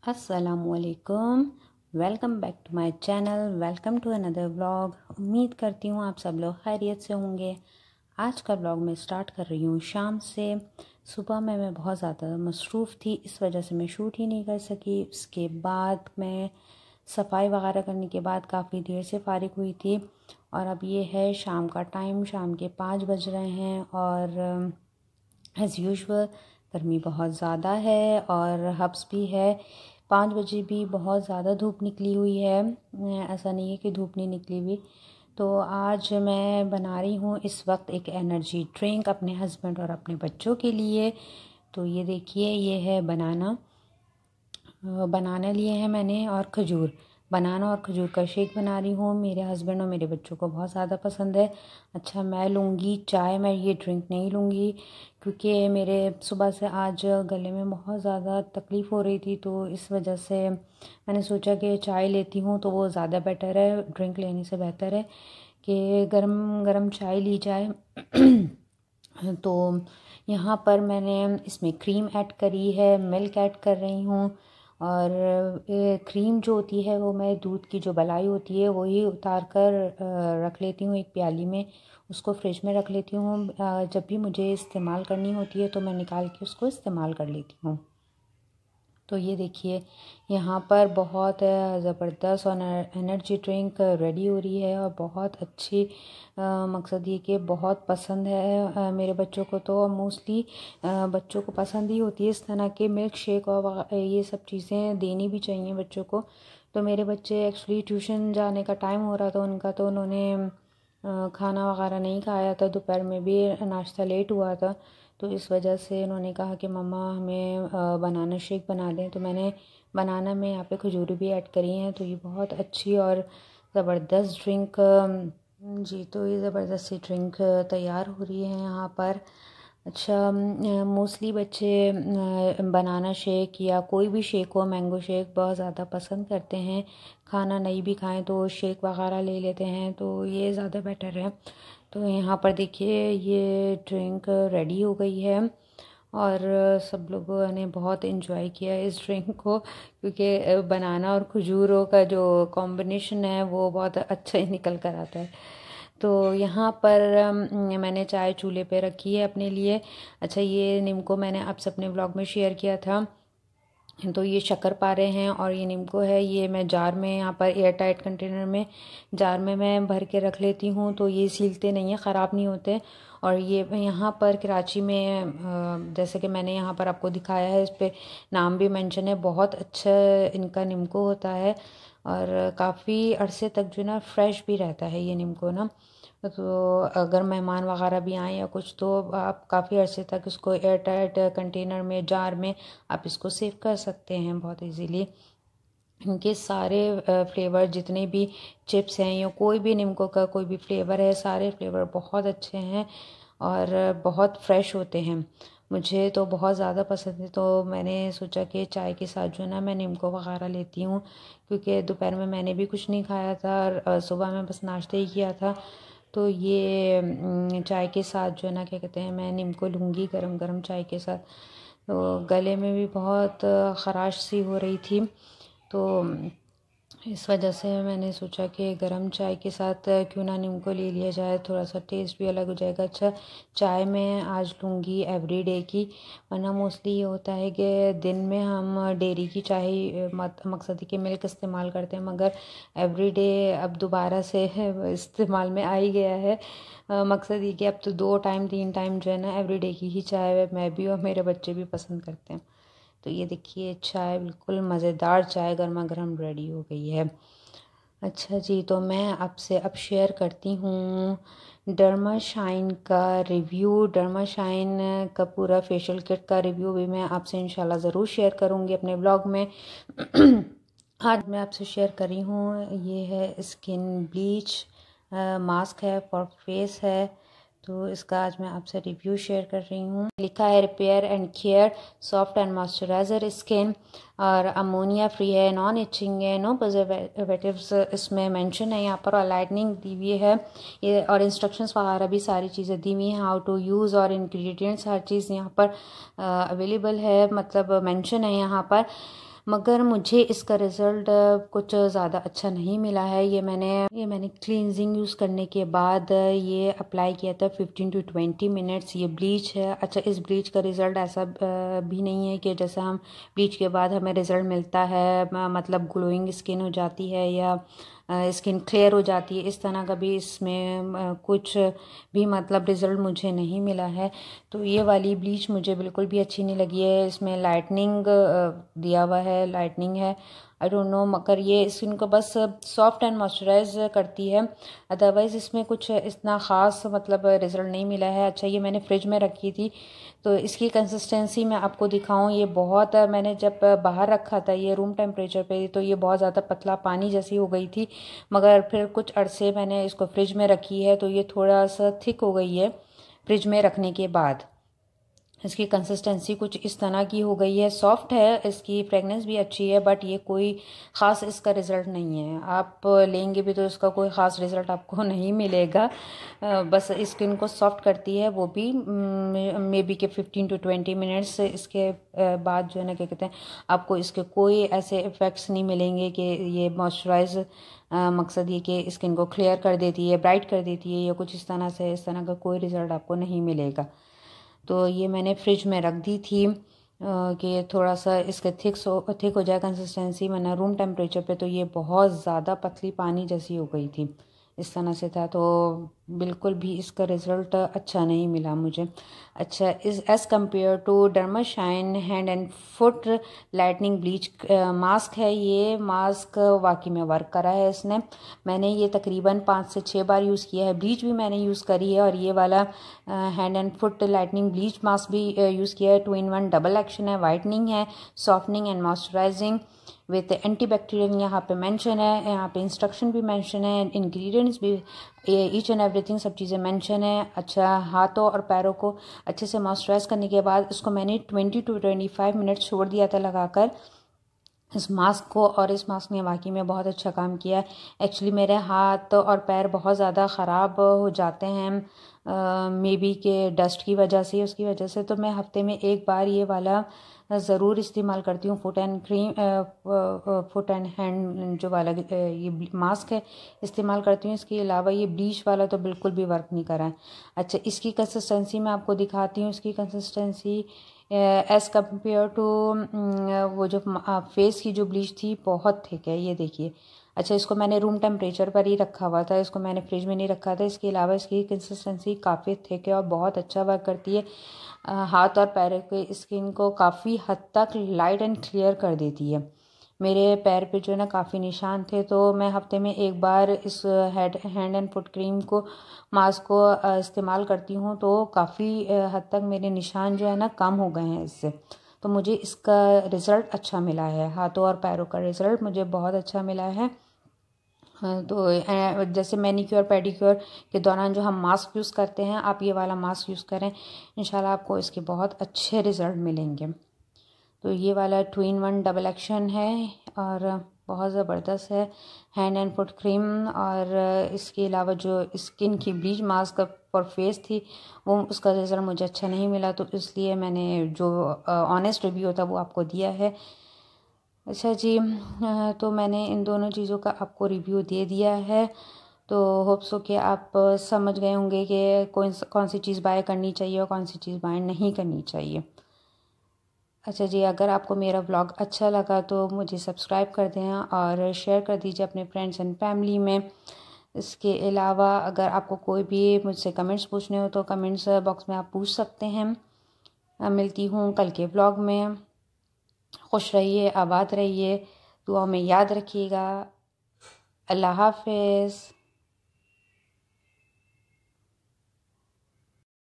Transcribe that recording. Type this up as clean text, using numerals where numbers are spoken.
अस्सलामुअलैकुम, welcome back to my channel. Welcome to another vlog. उम्मीद करती हूँ आप सब लोग खैरियत से होंगे। आज का व्लॉग मैं स्टार्ट कर रही हूँ शाम से। सुबह में मैं बहुत ज़्यादा मसरूफ़ थी, इस वजह से मैं शूट ही नहीं कर सकी। उसके बाद मैं सफाई वगैरह करने के बाद काफ़ी देर से फ़ारिग हुई थी और अब ये है शाम का टाइम, शाम के 5 बज रहे हैं और एज़ यूजुअल गर्मी बहुत ज़्यादा है और हब्स भी है। 5 बजे भी बहुत ज़्यादा धूप निकली हुई है, ऐसा नहीं है कि धूप नहीं निकली हुई। तो आज मैं बना रही हूँ इस वक्त एक एनर्जी ड्रिंक अपने हस्बैंड और अपने बच्चों के लिए। तो ये देखिए, ये है बनाना लिए हैं मैंने और खजूर। बनाना और खजूर का शेक बना रही हूँ। मेरे हस्बैंड और मेरे बच्चों को बहुत ज़्यादा पसंद है। अच्छा, मैं लूँगी चाय, मैं ये ड्रिंक नहीं लूँगी क्योंकि मेरे सुबह से आज गले में बहुत ज़्यादा तकलीफ़ हो रही थी, तो इस वजह से मैंने सोचा कि चाय लेती हूँ तो वो ज़्यादा बेटर है। ड्रिंक लेने से बेहतर है कि गरम गरम चाय ली जाए। तो यहाँ पर मैंने इसमें क्रीम ऐड करी है, मिल्क ऐड कर रही हूँ और क्रीम जो होती है वो मैं दूध की जो बलाई होती है वही उतार कर रख लेती हूँ एक प्याली में, उसको फ्रिज में रख लेती हूँ। जब भी मुझे इस्तेमाल करनी होती है तो मैं निकाल के उसको इस्तेमाल कर लेती हूँ। तो ये देखिए, यहाँ पर बहुत ज़बरदस्त और एनर्जी ड्रिंक रेडी हो रही है और बहुत अच्छी। मकसद ये कि बहुत पसंद है मेरे बच्चों को, तो मोस्टली बच्चों को पसंद ही होती है इस तरह के मिल्क शेक और ये सब चीज़ें देनी भी चाहिए बच्चों को। तो मेरे बच्चे एक्चुअली ट्यूशन जाने का टाइम हो रहा था उनका, तो उन्होंने खाना वगैरह नहीं खाया था, दोपहर में भी नाश्ता लेट हुआ था, तो इस वजह से उन्होंने कहा कि मम्मा हमें बनाना शेक बना दें। तो मैंने बनाना में यहाँ पे खजूर भी ऐड करी हैं। तो ये बहुत अच्छी और ज़बरदस्त ड्रिंक जी, तो ये ज़बरदस्त सी ड्रिंक तैयार हो रही है यहाँ पर। अच्छा, मोस्टली बच्चे बनाना शेक या कोई भी शेक हो, मैंगो शेक बहुत ज़्यादा पसंद करते हैं। खाना नहीं भी खाएं तो शेक वगैरह ले लेते हैं, तो ये ज़्यादा बेटर है। तो यहाँ पर देखिए, ये ड्रिंक रेडी हो गई है और सब लोगों ने बहुत इन्जॉय किया इस ड्रिंक को, क्योंकि बनाना और खजूरों का जो कॉम्बिनेशन है वो बहुत अच्छा ही निकल कर आता है। तो यहाँ पर मैंने चाय चूल्हे पे रखी है अपने लिए। अच्छा, ये नीमको मैंने आपसे अपने व्लॉग में शेयर किया था। तो ये शक्करपारे हैं और ये नींबू है। ये मैं जार में, यहाँ पर एयर टाइट कंटेनर में जार में मैं भर के रख लेती हूँ, तो ये सीलते नहीं हैं, ख़राब नहीं होते। और ये यहाँ पर कराची में जैसे कि मैंने यहाँ पर आपको दिखाया है, इस पर नाम भी मेंशन है, बहुत अच्छा इनका नींबू होता है और काफ़ी अरसे तक जो ना फ्रेश भी रहता है ये नींबू ना। तो अगर मेहमान वगैरह भी आए या कुछ, तो आप काफ़ी अरसे तक इसको एयर टाइट कंटेनर में, जार में आप इसको सेव कर सकते हैं बहुत इजीली। इनके सारे फ्लेवर जितने भी चिप्स हैं या कोई भी निम्को का कोई भी फ्लेवर है, सारे फ्लेवर बहुत अच्छे हैं और बहुत फ्रेश होते हैं। मुझे तो बहुत ज़्यादा पसंद है, तो मैंने सोचा कि चाय के साथ जो है ना मैं निम्को वगैरह लेती हूँ, क्योंकि दोपहर में मैंने भी कुछ नहीं खाया था और सुबह में बस नाश्ता ही किया था। तो ये चाय के साथ जो है ना, क्या कहते हैं, मैं नींबू लूँगी गरम गरम चाय के साथ। तो गले में भी बहुत ख़राश सी हो रही थी, तो इस वजह से मैंने सोचा कि गरम चाय के साथ क्यों ना नींबू ले लिया जाए, थोड़ा सा टेस्ट भी अलग हो जाएगा। अच्छा, चाय मैं आज लूँगी एवरीडे की, वरना मोस्टली ये होता है कि दिन में हम डेयरी की चाय मकसद के मिल्क इस्तेमाल करते हैं, मगर एवरीडे अब दोबारा से इस्तेमाल में आ ही गया है। मकसद ये कि अब तो 2 टाइम 3 टाइम जो है ना एवरीडे की ही चाय मैं भी और मेरे बच्चे भी पसंद करते हैं। तो ये देखिए, चाय बिल्कुल मज़ेदार चाय गर्मा गर्म रेडी हो गई है। अच्छा जी, तो मैं आपसे अब शेयर करती हूँ डर्मा शाइन का रिव्यू। डर्मा शाइन का पूरा फेशियल किट का रिव्यू भी मैं आपसे इंशाल्लाह ज़रूर शेयर करूँगी अपने ब्लॉग में। आज मैं आपसे शेयर कर रही हूँ, ये है स्किन ब्लीच मास्क है, फॉर फेस है, तो इसका आज मैं आपसे रिव्यू शेयर कर रही हूँ। लिखा है repair and care soft and moisturiser skin और अमोनिया फ्री है, नॉन इचिंग है, नो प्रिजर्वेटिव्स इसमें मेंशन है यहाँ पर, और लाइटनिंग दी हुई है ये, और इंस्ट्रक्शंस वगैरह भी सारी चीज़ें दी हुई हैं, हाउ टू यूज़ और इंग्रेडिएंट्स हर चीज़ यहाँ पर अवेलेबल है, मतलब मेंशन है यहाँ पर। मगर मुझे इसका रिज़ल्ट कुछ ज़्यादा अच्छा नहीं मिला है। ये मैंने क्लींजिंग यूज़ करने के बाद ये अप्लाई किया था 15 टू 20 मिनट्स। ये ब्लीच है। अच्छा, इस ब्लीच का रिज़ल्ट ऐसा भी नहीं है कि जैसा हम ब्लीच के बाद हमें रिज़ल्ट मिलता है, मतलब ग्लोइंग स्किन हो जाती है या स्किन क्लियर हो जाती है, इस तरह का भी इसमें कुछ भी मतलब रिज़ल्ट मुझे नहीं मिला है। तो ये वाली ब्लीच मुझे बिल्कुल भी अच्छी नहीं लगी है। इसमें लाइटनिंग दिया हुआ है, लाइटनिंग है, आई डोंट नो, मगर ये स्किन को बस सॉफ्ट एंड मॉइस्चराइज करती है। अदरवाइज़ इसमें कुछ इतना ख़ास मतलब रिज़ल्ट नहीं मिला है। अच्छा, ये मैंने फ्रिज में रखी थी, तो इसकी कंसिस्टेंसी मैं आपको दिखाऊं, ये बहुत, मैंने जब बाहर रखा था ये रूम टेम्परेचर पे, तो ये बहुत ज़्यादा पतला पानी जैसी हो गई थी। मगर फिर कुछ अरसे मैंने इसको फ्रिज में रखी है तो ये थोड़ा सा थिक हो गई है फ्रिज में रखने के बाद। इसकी कंसिस्टेंसी कुछ इस तरह की हो गई है, सॉफ्ट है, इसकी फ्रेगनेंस भी अच्छी है, बट ये कोई ख़ास इसका रिज़ल्ट नहीं है। आप लेंगे भी तो इसका कोई ख़ास रिज़ल्ट आपको नहीं मिलेगा। बस स्किन को सॉफ्ट करती है, वो भी मे बी के 15 टू 20 मिनट्स। इसके बाद जो है ना, क्या कहते हैं, आपको इसके कोई ऐसे इफ़ेक्ट्स नहीं मिलेंगे कि ये मॉइस्चराइज, मकसद ये कि स्किन को क्लियर कर देती है, ब्राइट कर देती है, या कुछ इस तरह से, इस तरह का कोई रिज़ल्ट आपको नहीं मिलेगा। तो ये मैंने फ्रिज में रख दी थी कि थोड़ा सा इसके थिक हो जाए कंसिस्टेंसी, वरना रूम टेम्परेचर पे तो ये बहुत ज़्यादा पतली पानी जैसी हो गई थी, इस तरह से था। तो बिल्कुल भी इसका रिज़ल्ट अच्छा नहीं मिला मुझे। अच्छा, इस as compare to Derma Shine hand and foot lightening bleach mask है, ये मास्क वाकई में वर्क करा है इसने। मैंने ये तकरीबन 5 से 6 बार यूज़ किया है। ब्लीच भी मैंने यूज़ करी है और ये वाला hand and foot lightening bleach mask भी यूज़ किया है। 2 in 1 डबल एक्शन है, वाइटनिंग है, softening and moisturising with antibacterial यहाँ पे मेंशन है, यहाँ पे इंस्ट्रक्शन भी मेंशन है, इंग्रेडिएंट्स भी, ईच एंड एवरीथिंग, सब चीज़ें मेंशन है। अच्छा, हाथों और पैरों को अच्छे से मॉइस्चराइज करने के बाद इसको मैंने 20 टू 25 मिनट छोड़ दिया था लगाकर इस मास्क को, और इस मास्क ने वाकई में बहुत अच्छा काम किया है। एक्चुअली मेरे हाथ और पैर बहुत ज़्यादा ख़राब हो जाते हैं, मे बी के डस्ट की वजह से, उसकी वजह से, तो मैं हफ्ते में एक बार ये वाला ज़रूर इस्तेमाल करती हूँ, फुट एंड हैंड जो वाला ये मास्क है इस्तेमाल करती हूँ। इसके अलावा ये ब्लीच वाला तो बिल्कुल भी वर्क नहीं करा है। अच्छा, इसकी कंसिस्टेंसी मैं आपको दिखाती हूँ। इसकी कंसिस्टेंसी एज़ कम्पेयर टू वो जो फेस की जो ब्लीच थी, बहुत थिक है, ये देखिए। अच्छा, इसको मैंने रूम टेम्परेचर पर ही रखा हुआ था, इसको मैंने फ्रिज में नहीं रखा था। इसके अलावा इसकी कंसिस्टेंसी काफ़ी थिक है और बहुत अच्छा वर्क करती है। हाथ और पैर के स्किन को काफ़ी हद तक लाइट एंड क्लियर कर देती है। मेरे पैर पे जो है ना काफ़ी निशान थे, तो मैं हफ्ते में एक बार इस हैंड एंड फुट क्रीम को, मास्क को इस्तेमाल करती हूँ, तो काफ़ी हद तक मेरे निशान जो है ना कम हो गए हैं इससे। तो मुझे इसका रिज़ल्ट अच्छा मिला है, हाथों और पैरों का रिज़ल्ट मुझे बहुत अच्छा मिला है। तो जैसे मैनीक्योर पेडिक्योर के दौरान जो हम मास्क यूज़ करते हैं, आप ये वाला मास्क यूज़ करें, इंशाल्लाह आपको इसके बहुत अच्छे रिज़ल्ट मिलेंगे। तो ये वाला 2 in 1 डबल एक्शन है और बहुत ज़बरदस्त है, हैंड एंड फुट क्रीम। और इसके अलावा जो स्किन की ब्लीच मास्क फॉर फेस थी, वो उसका रिज़ल्ट मुझे अच्छा नहीं मिला, तो इसलिए मैंने जो ऑनेस्ट रिव्यू था वो आपको दिया है। अच्छा जी, तो मैंने इन दोनों चीज़ों का आपको रिव्यू दे दिया है। तो होप सो कि आप समझ गए होंगे कि कौन सी चीज़ बाय करनी चाहिए और कौन सी चीज़ बाय नहीं करनी चाहिए। अच्छा जी, अगर आपको मेरा व्लॉग अच्छा लगा तो मुझे सब्सक्राइब कर दें और शेयर कर दीजिए अपने फ्रेंड्स एंड फैमिली में। इसके अलावा अगर आपको कोई भी मुझसे कमेंट्स पूछने हो तो कमेंट्स बॉक्स में आप पूछ सकते हैं। मिलती हूँ कल के व्लॉग में। खुश रहिए, आबाद रहिए, दुआ में याद रखिएगा। अल्लाह हाफ़िज़।